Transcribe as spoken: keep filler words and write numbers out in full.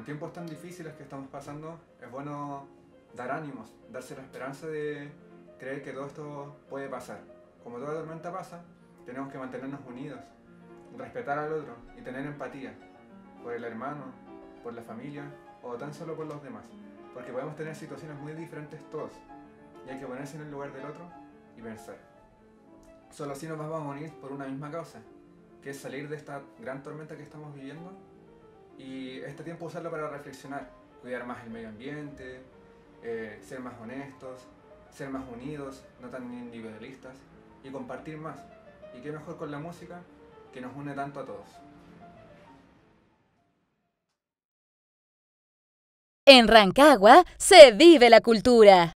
en tiempos tan difíciles que estamos pasando, es bueno dar ánimos, darse la esperanza de creer que todo esto puede pasar. Como toda tormenta pasa, tenemos que mantenernos unidos, respetar al otro y tener empatía por el hermano, por la familia o tan solo por los demás. Porque podemos tener situaciones muy diferentes todos y hay que ponerse en el lugar del otro y pensar. Solo así nos vamos a unir por una misma causa, que es salir de esta gran tormenta que estamos viviendo y este tiempo usarlo para reflexionar, cuidar más el medio ambiente, eh, ser más honestos, ser más unidos, no tan individualistas y compartir más. Y qué mejor con la música que nos une tanto a todos. En Rancagua se vive la cultura.